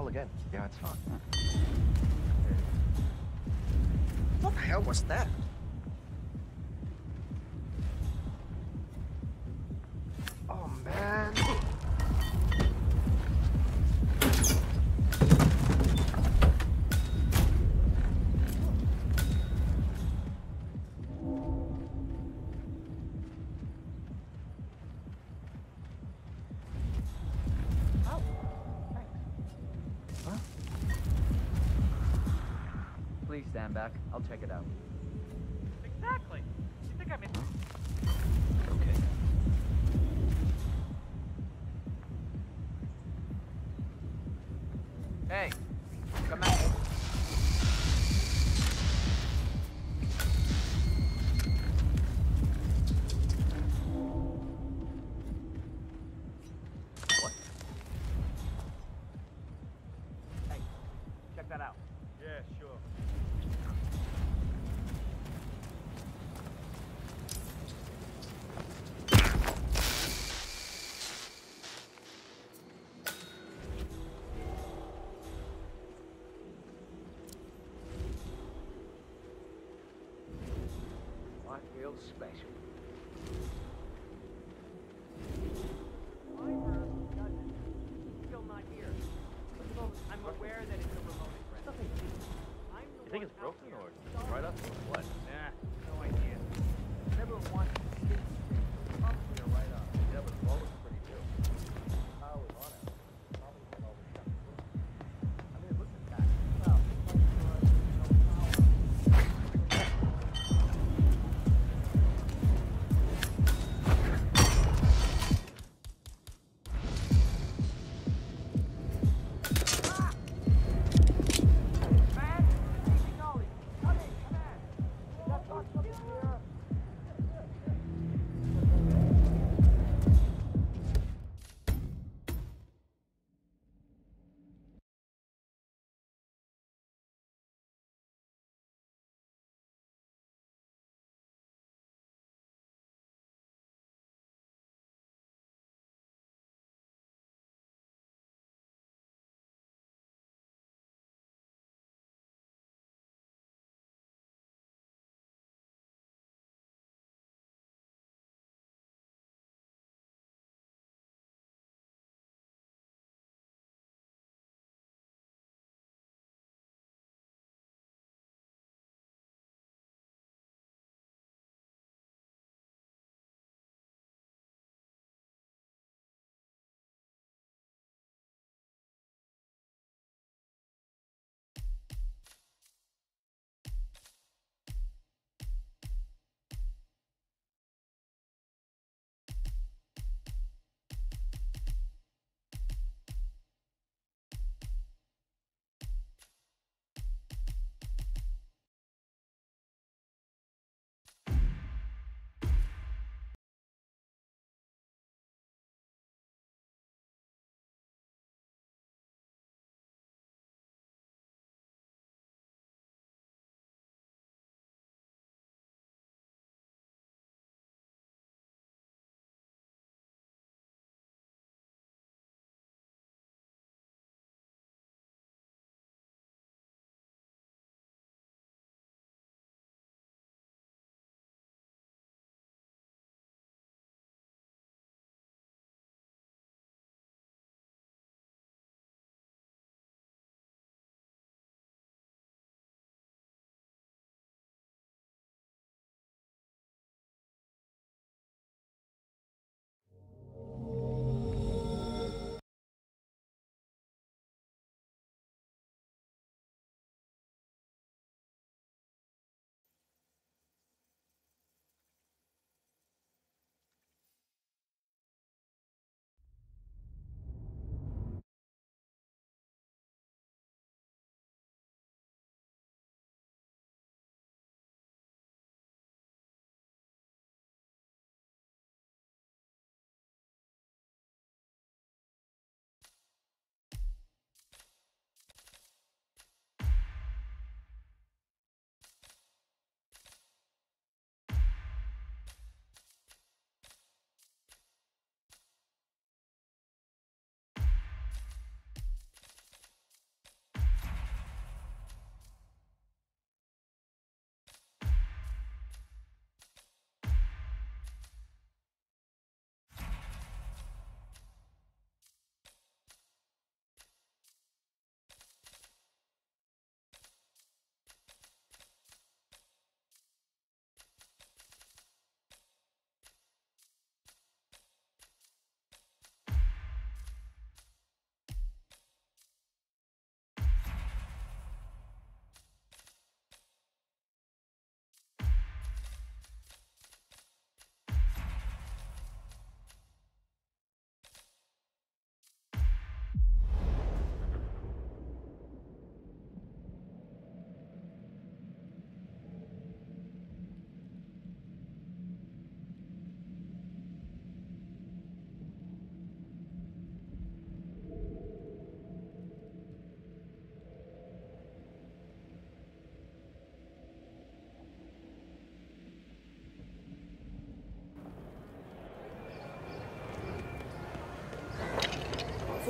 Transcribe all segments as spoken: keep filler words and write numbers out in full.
call again. Yeah, it's fine. What the hell was that? Oh, man. Please stand back. I'll check it out. Exactly. You think I'm in? Okay. Hey, come out. What? Hey, check that out. Yeah, sure. I feel special. Still not here. At the moment, I'm aware that it's a remote address. I'm the You think one it's broken out or here. right up or what? Nah, no idea. Never once seen things. Probably a right up. Yeah, but the wall looks pretty too. Power was on it. Probably went over shut. I mean, it looks intact. Well, it's like, uh, no power.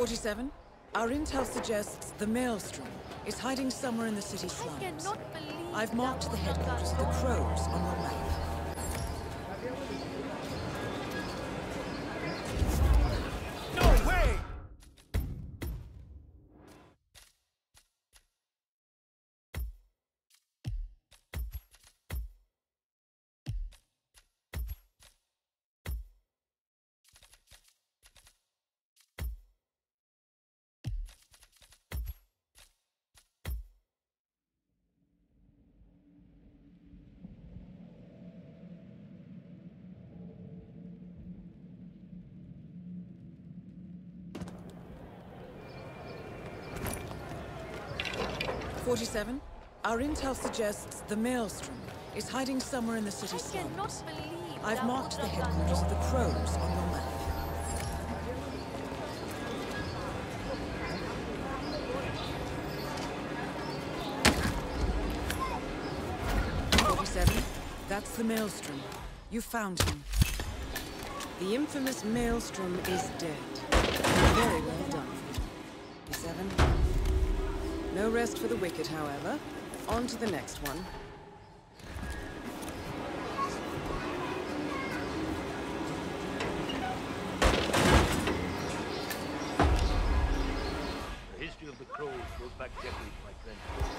forty-seven, our intel suggests the Maelstrom is hiding somewhere in the city slums. I cannot believe I've marked the that headquarters of the was Crows on your map. No way! forty-seven, our intel suggests the Maelstrom is hiding somewhere in the city I slums. cannot believe I've that marked the was headquarters of the Crows on your map. forty-seven, that's the Maelstrom. You found him. The infamous Maelstrom is dead. Very well done. forty-seven. No rest for the wicked, however. On to the next one. The history of the Crows goes back decades, my friend.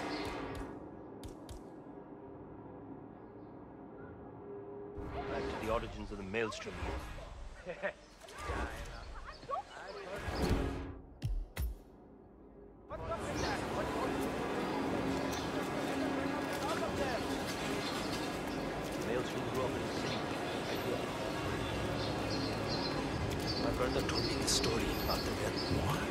Back to the origins of the Maelstrom here. Maelstrom grew up in the city. I grew up. My brother told me the story about the Red Wand.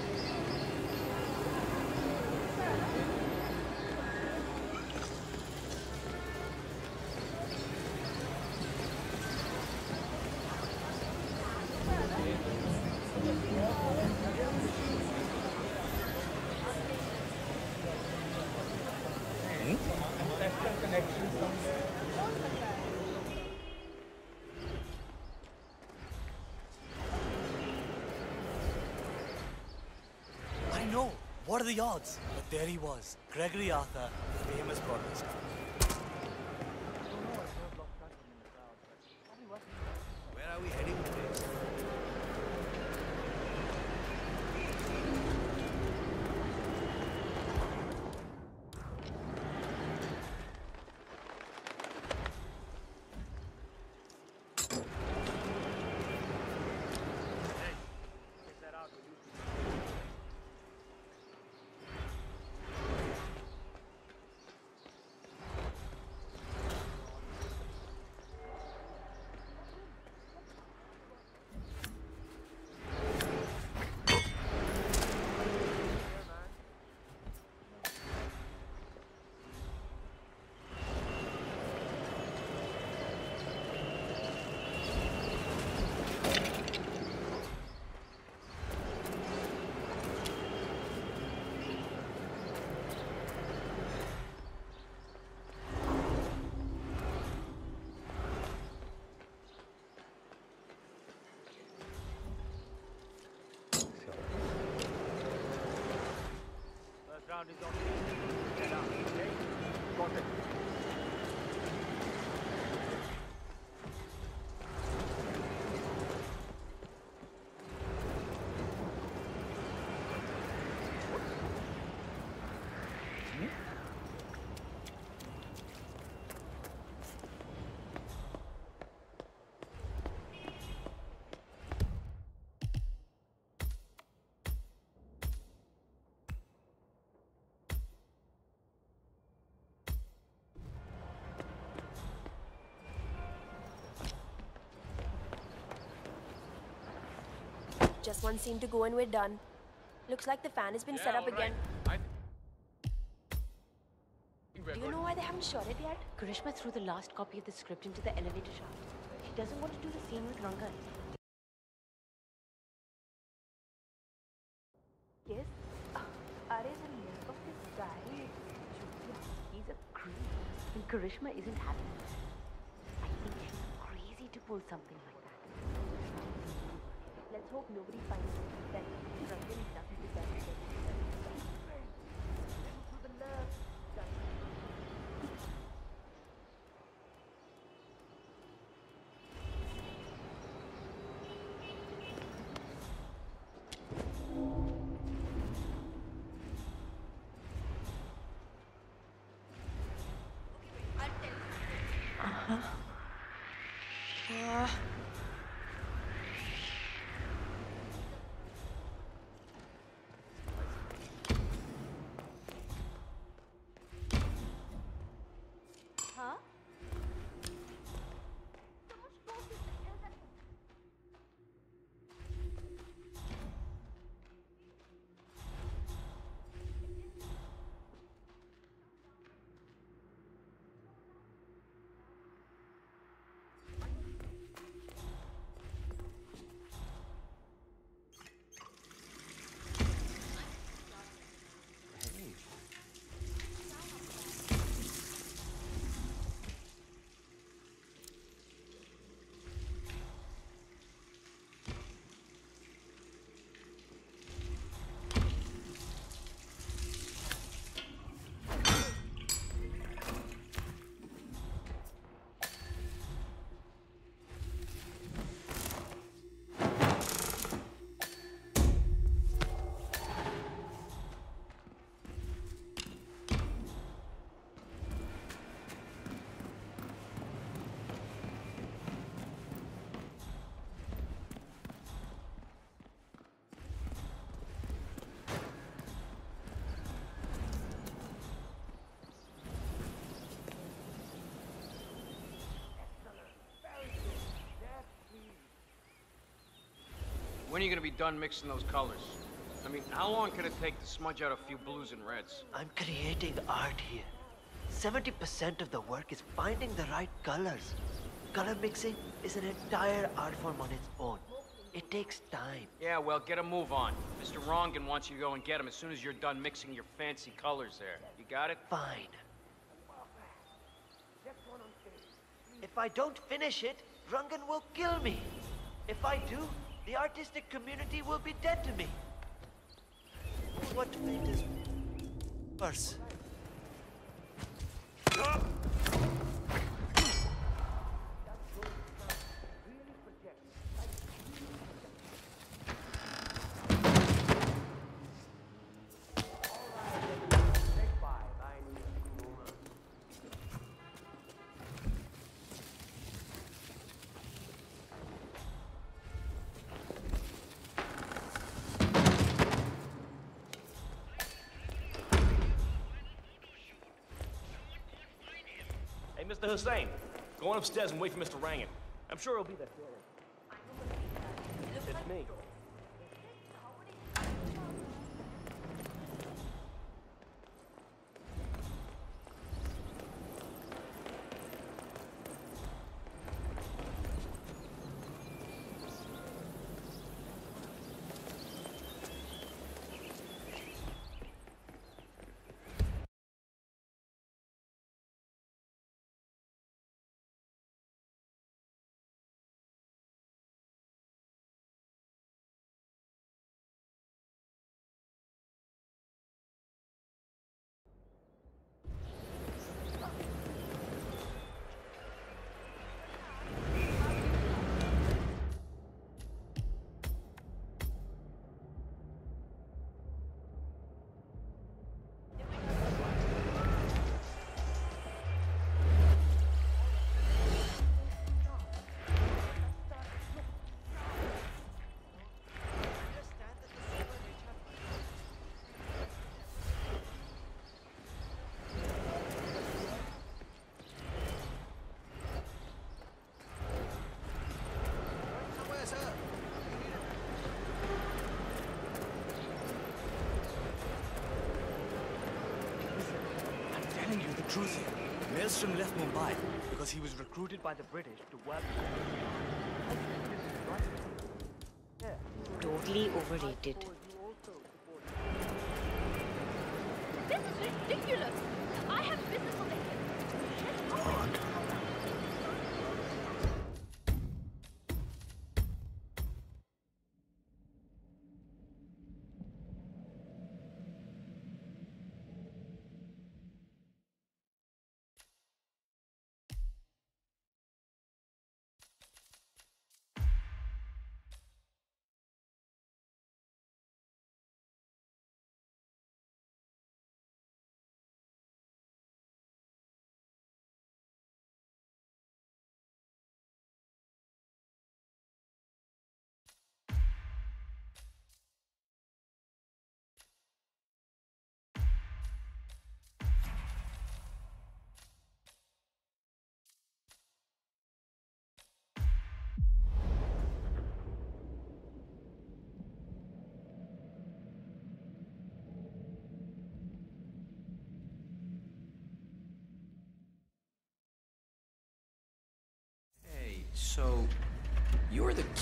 I know. What are the odds? But there he was, Gregory Arthur, the famous broadcaster. Where are we heading today? Round is on. Get out, okay? Got it. Just one scene to go and we're done. Looks like the fan has been Yeah, set up all right. again. I think we're Do you good. know why they haven't shot it yet? Karishma threw the last copy of the script into the elevator shaft. She doesn't want to do the scene with Rangan. Yes. Are the look of this guy? He's a creep. And Karishma isn't happy. I think she's crazy to pull something like that. Let's hope nobody finds it. Then Drunken doesn't deserve to get to the left. Uh... Huh? When are you gonna be done mixing those colors? I mean, how long could it take to smudge out a few blues and reds? I'm creating art here. seventy percent of the work is finding the right colors. Color mixing is an entire art form on its own. It takes time. Yeah, well, get a move on. Mister Rongan wants you to go and get him as soon as you're done mixing your fancy colors there. You got it? Fine. If I don't finish it, Rungan will kill me. If I do, the artistic community will be dead to me. What fate is worse? Mister Hussein, go on upstairs and wait for Mister Rangan. I'm sure he'll be there shortly. It's me. Truth here. Maelstrom left Mumbai because he was recruited by the British to work. Totally overrated. This is ridiculous! I have business on the head.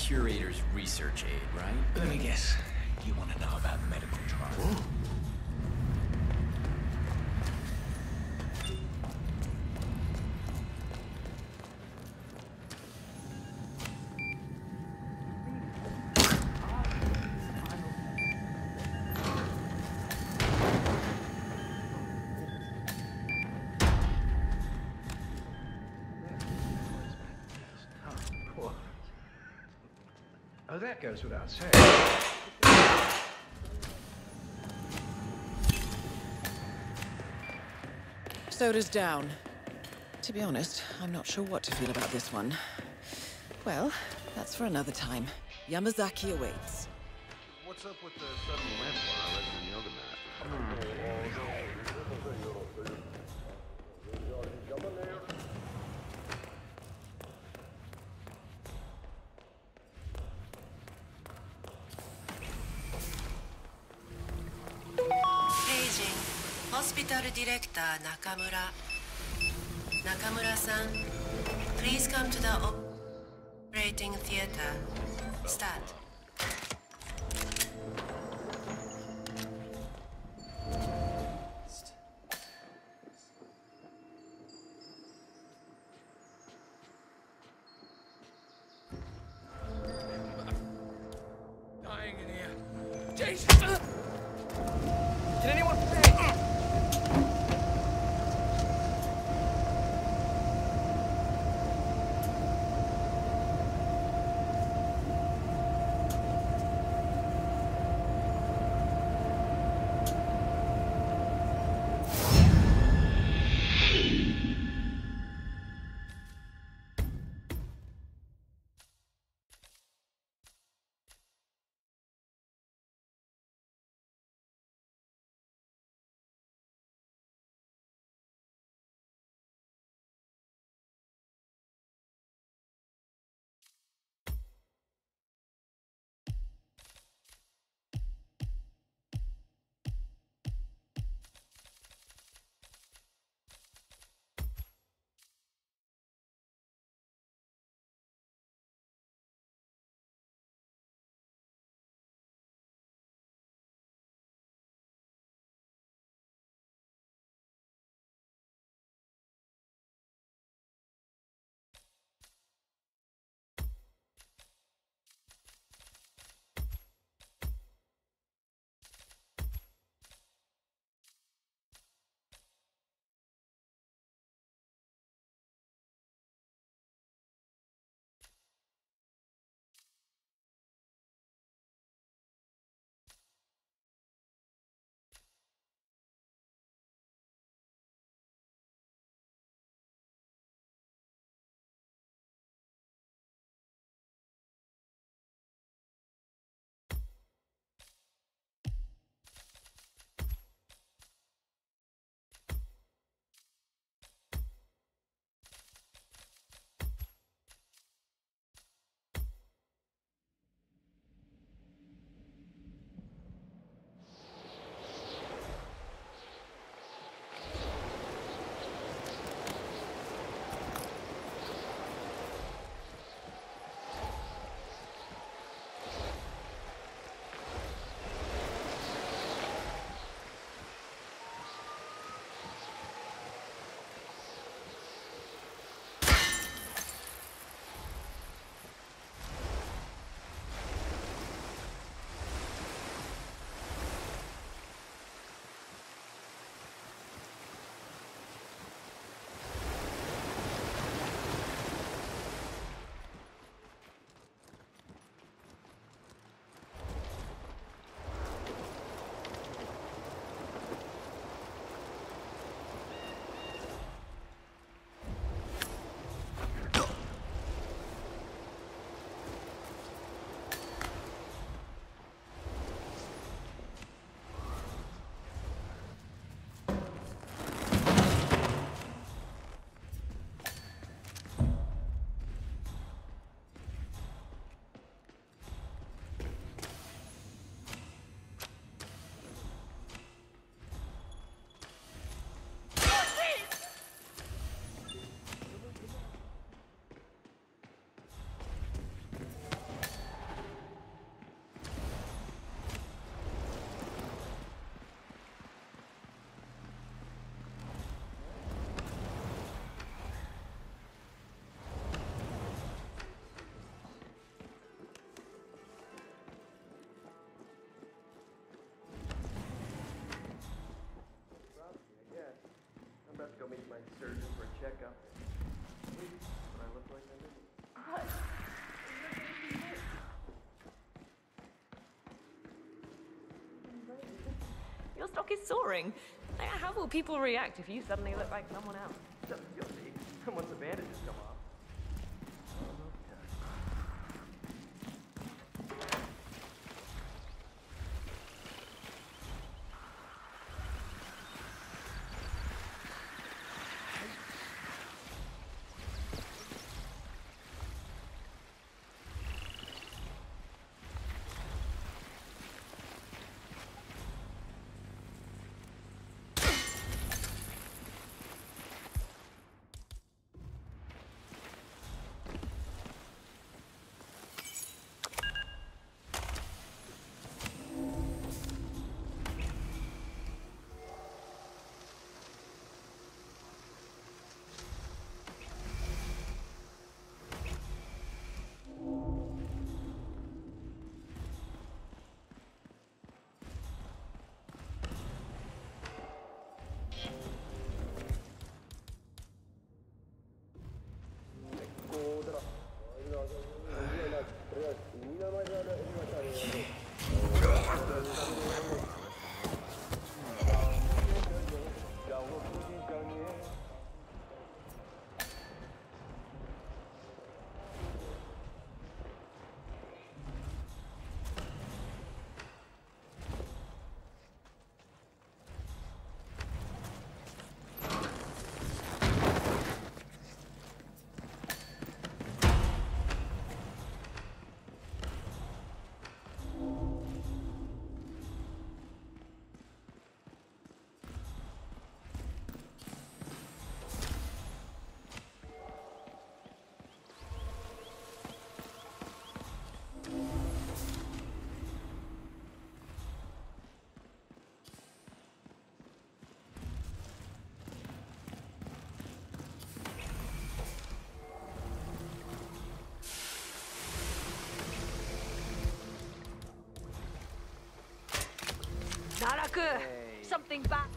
curator's research aid, right? Let me guess. You want to know about medical trials? Oh, that goes without saying. Soda's down. To be honest, I'm not sure what to feel about this one. Well, that's for another time. Yamazaki awaits. What's up with the sudden limp while I read the yoga mat? Paging. Hospital Director Nakamura. Nakamura-san, please come to the operating theater. Start. Dying in here. Jason! Can anyone... surgeon for a checkup. When I look like I didn't. What? Your stock is soaring. Like, how will people react if you suddenly look like someone else? You'll see. Once the bandages come off. Naraku! Something bad.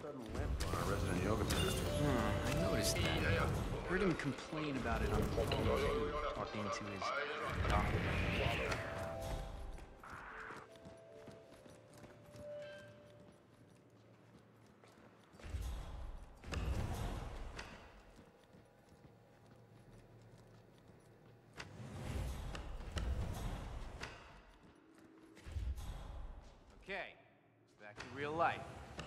sudden limp on our resident yoga master. Hmm, I noticed that. Heard him complain about it on the phone too, talking to his doctor. Okay, back to real life.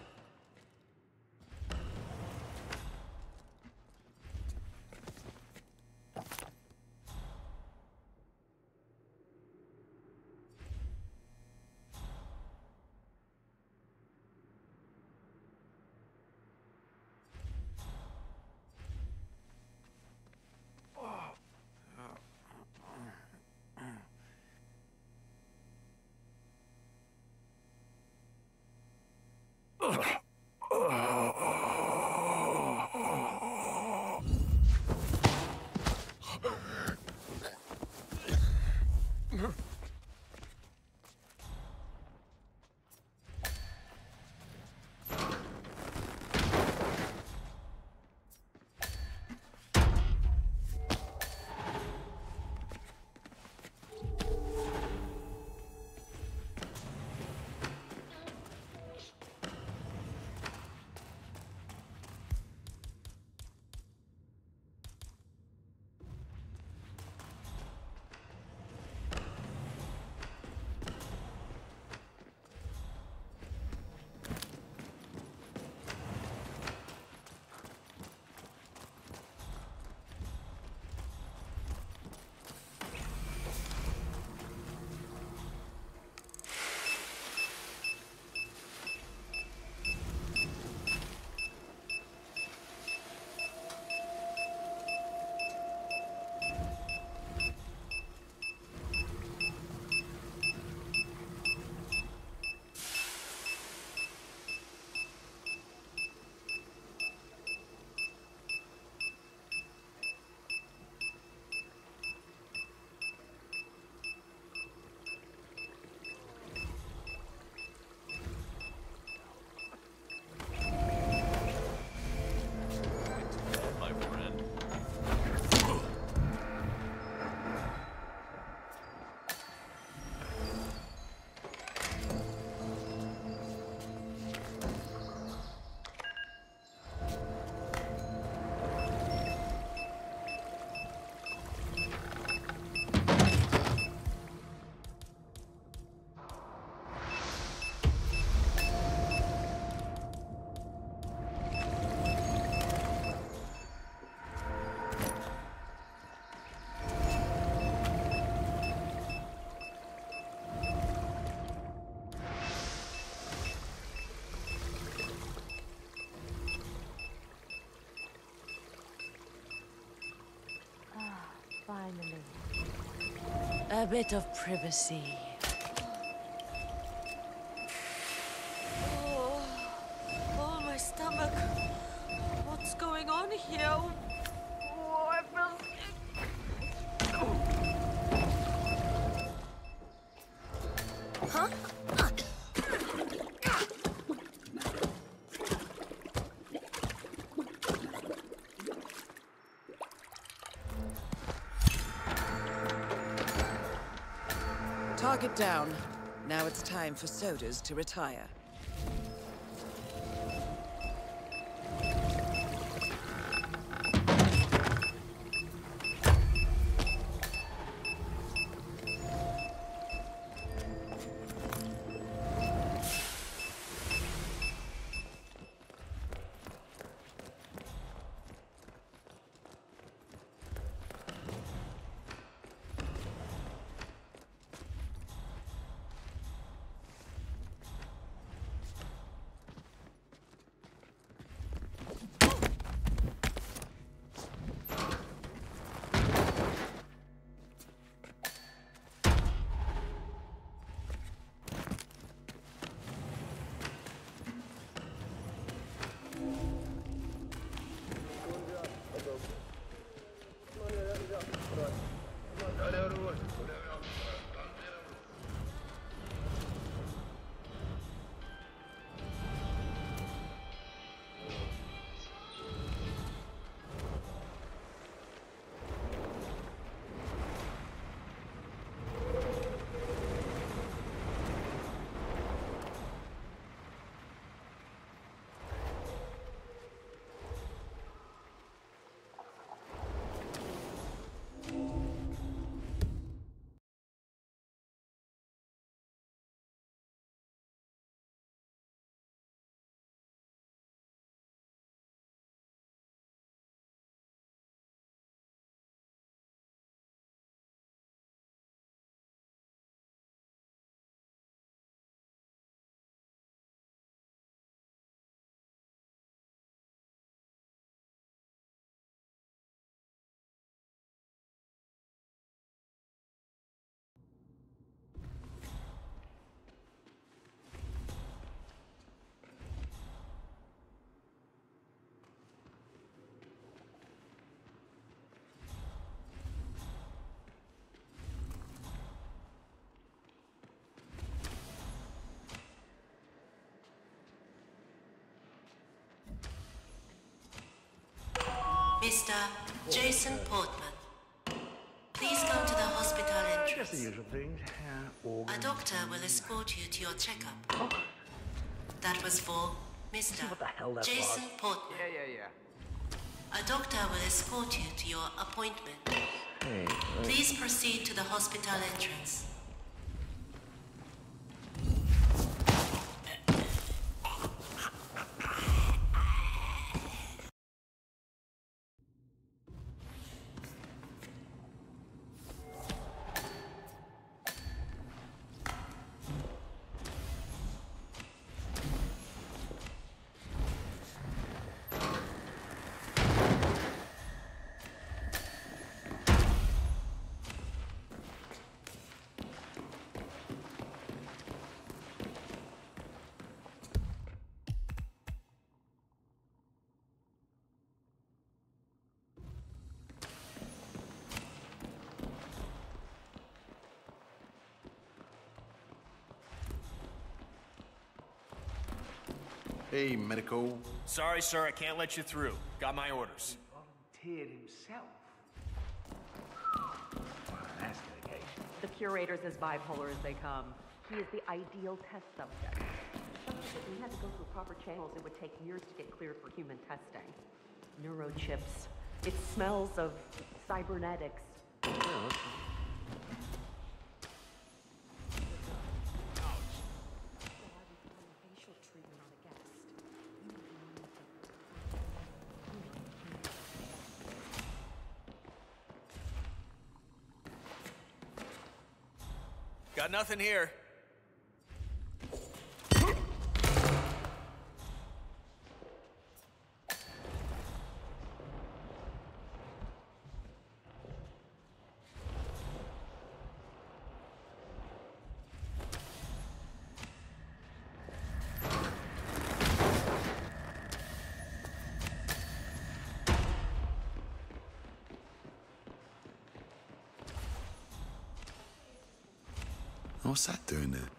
Finally. A bit of privacy. Oh, oh, my stomach. What's going on here? Oh, I feel sick. Huh? Target down. Now it's time for sodas to retire. Mister Jason Portman. Please come to the hospital entrance. Just the usual things. Yeah, A doctor will escort you to your checkup. That was for Mister Jason Portman. Yeah, yeah, yeah. A doctor will escort you to your appointment. Hey, uh, Please proceed to the hospital entrance. hey, medical. Sorry, sir, I can't let you through. Got my orders. Volunteered himself. Well, that's dedication. The curator's as bipolar as they come. He is the ideal test subject. If we had to go through proper channels, it would take years to get cleared for human testing. Neurochips. It smells of cybernetics. Got nothing here. What's that doing there?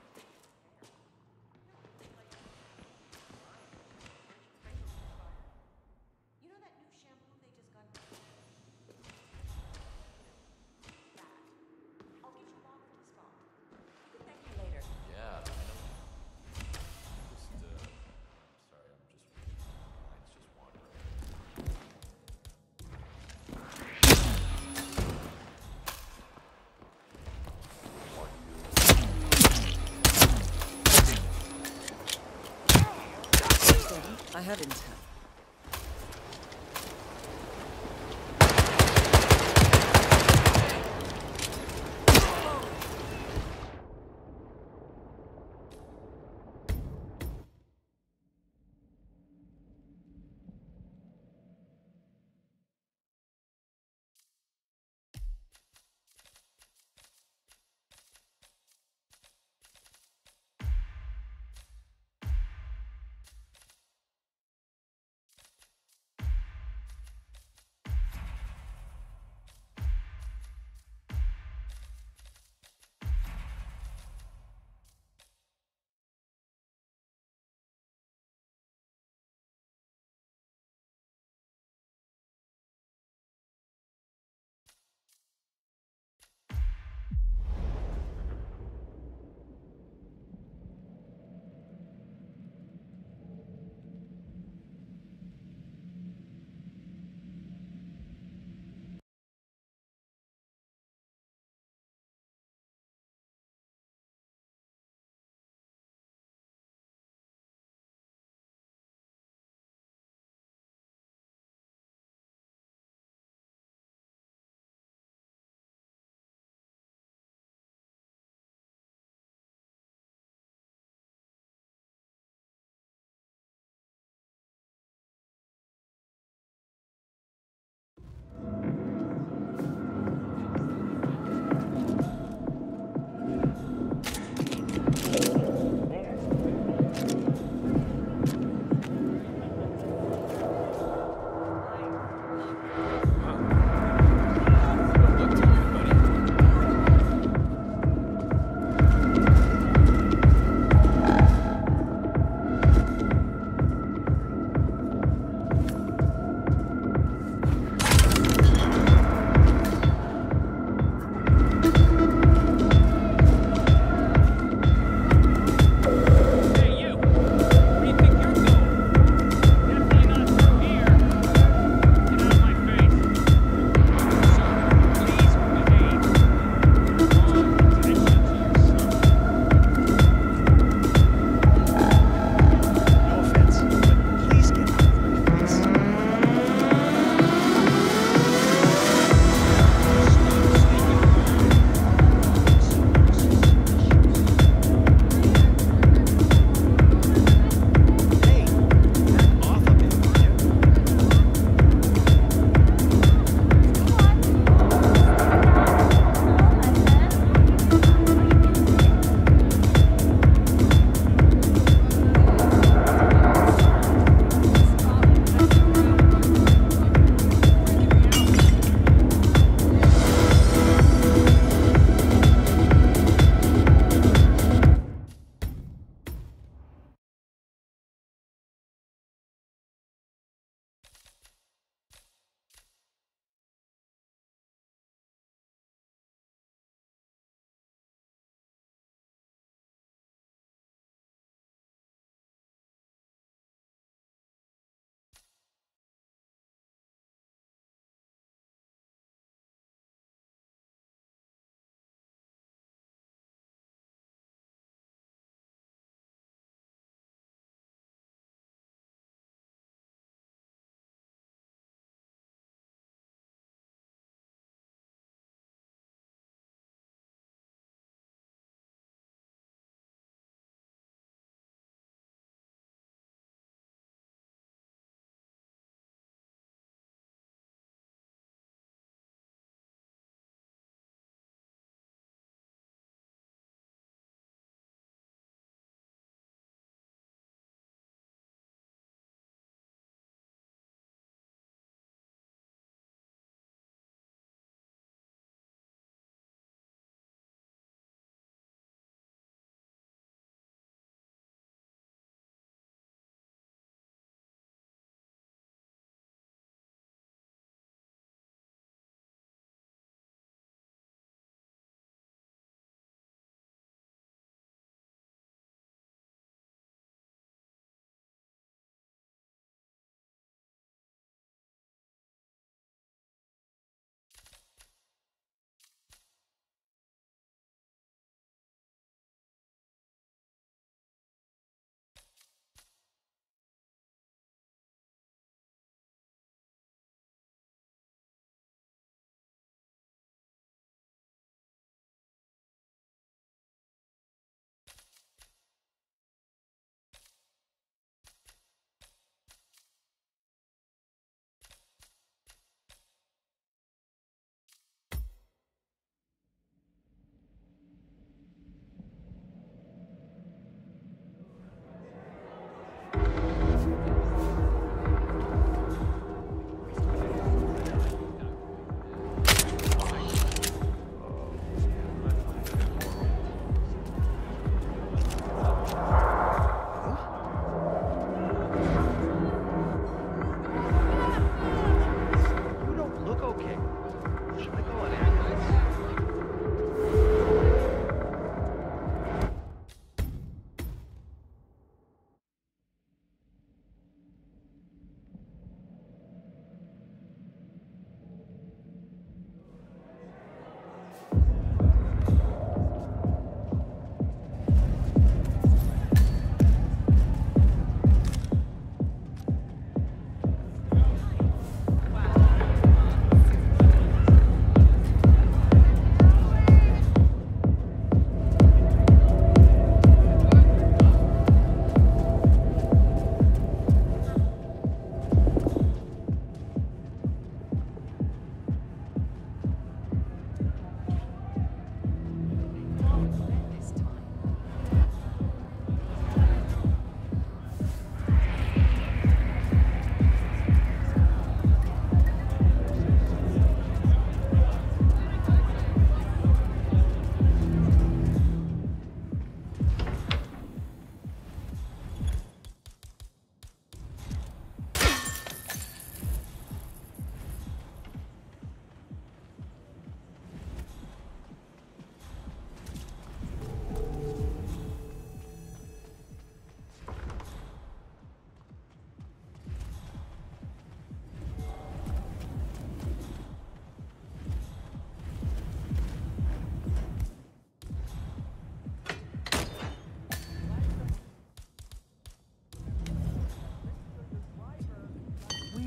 I have intel.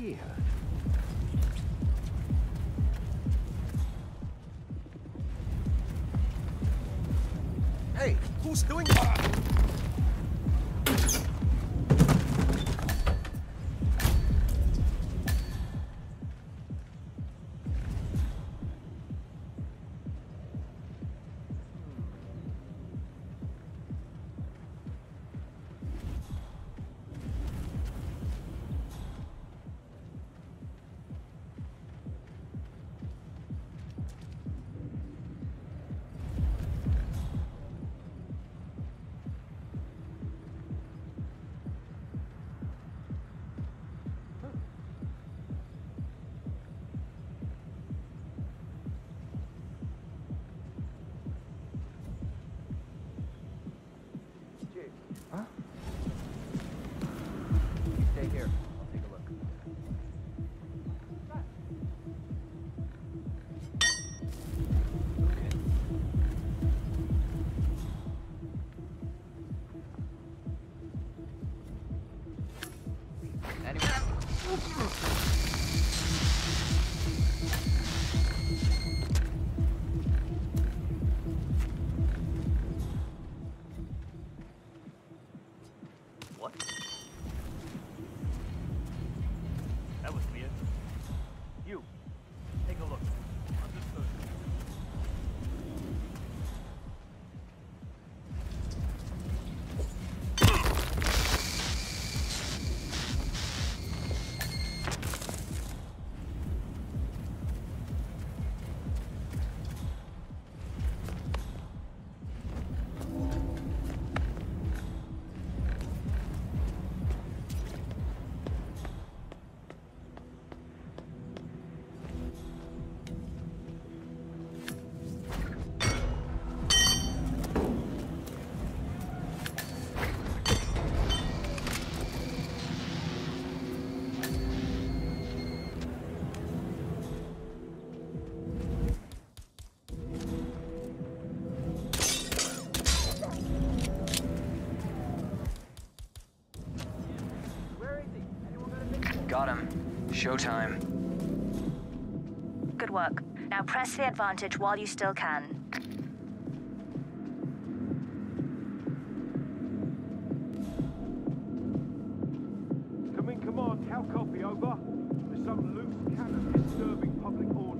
here? Hey, who's doing that? Huh? You stay here. I'll take a look. What? That was weird. You, take a look. Understood. Got him. Showtime. Good work. Now press the advantage while you still can. Come in, command. How copy? Over. There's some loose cannon disturbing public order.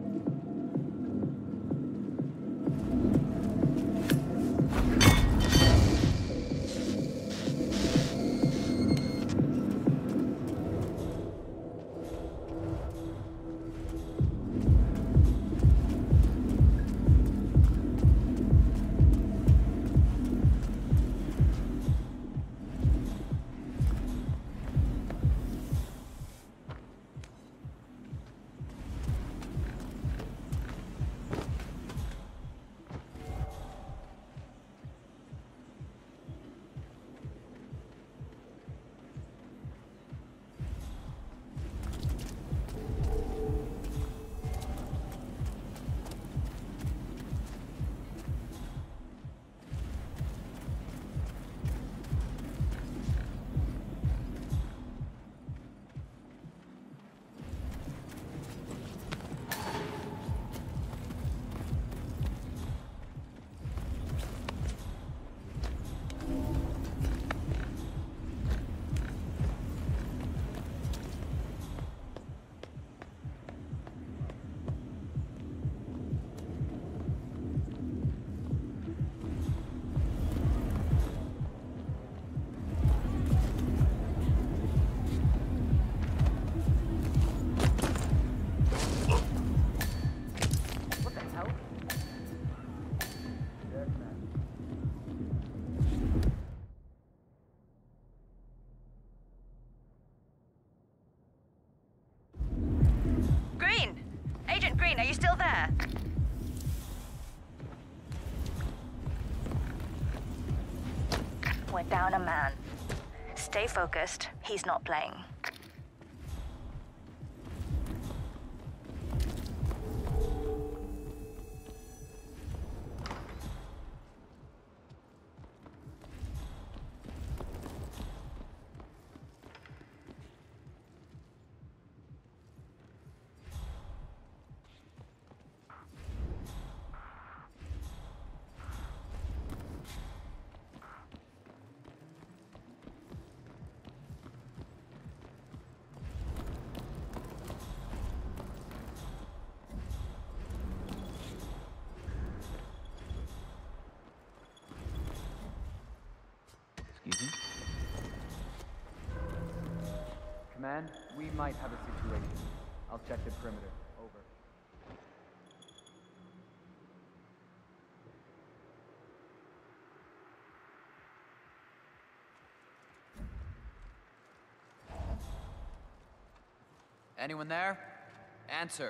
Green, are you still there? We're down a man. Stay focused. He's not playing. Mm-hmm. Command, we might have a situation. I'll check the perimeter. Over. Anyone there? Answer.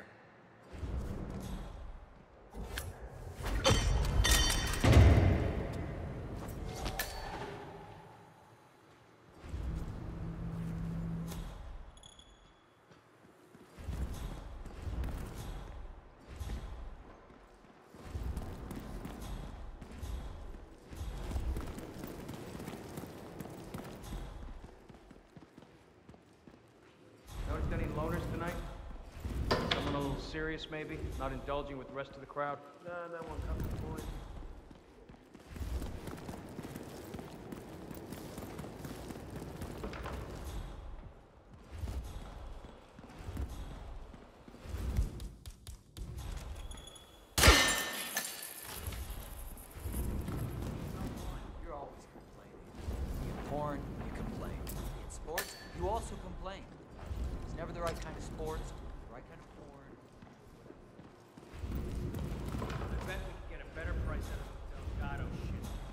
Noticed any loners tonight? Someone a little serious, maybe? Not indulging with the rest of the crowd? Nah, that one comes to point. You're always complaining. In porn, you complain. In sports, you also complain. It's never the right kind of sports, the right kind of porn. I bet we could get a better price out of Delgado shit.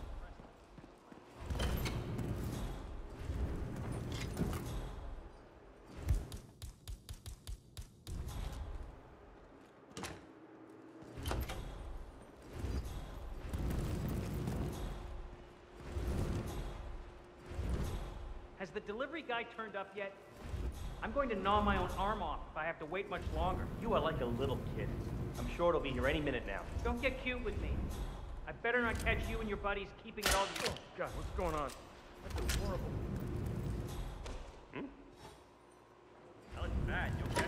Has the delivery guy turned up yet? I'm going to gnaw my own arm off if I have to wait much longer. You are like a little kid. I'm sure it'll be here any minute now. Don't get cute with me. I better not catch you and your buddies keeping it all to yourself. God, what's going on? That's horrible. Hmm? That looks bad. You okay?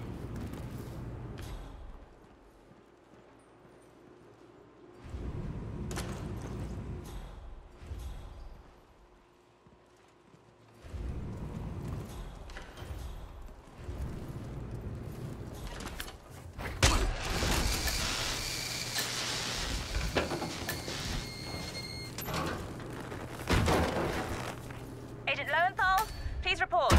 Agent Lowenthal, please report.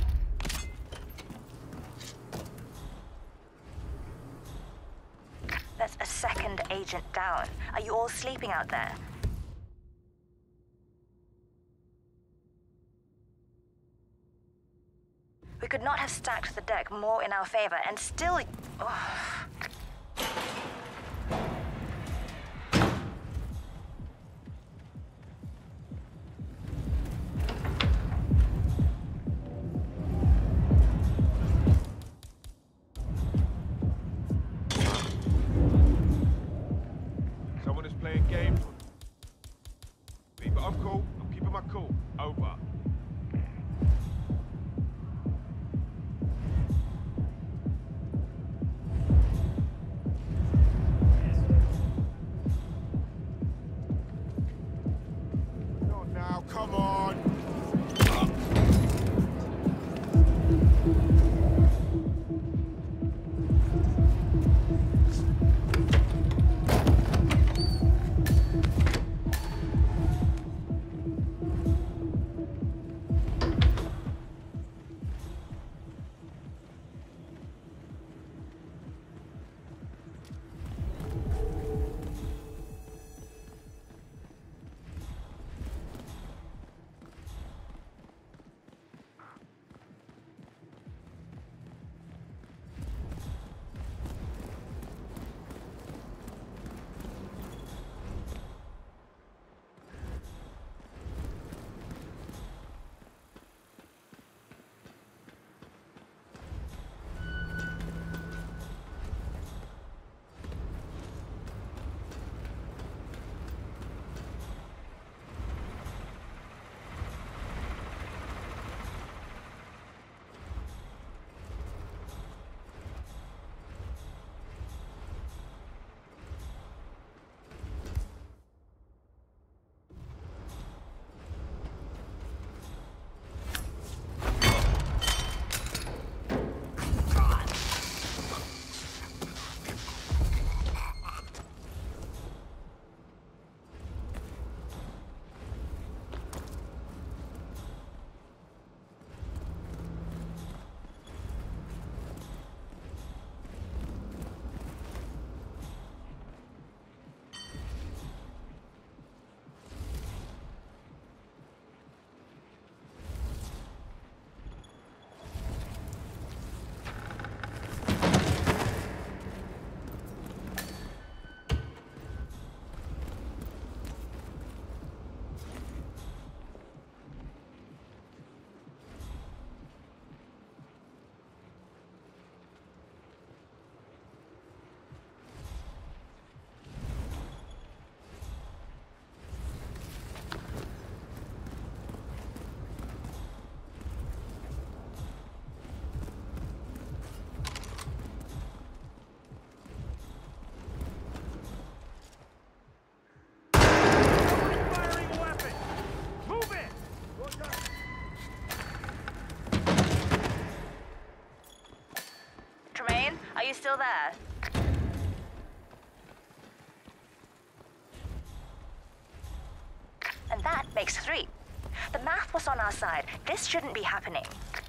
That's a second agent down. Are you all sleeping out there? We could not have stacked the deck more in our favor, and still... Oh. Someone is playing games. But I'm cool. I'm keeping my cool. Over. you still there? And that makes three. The math was on our side. This shouldn't be happening.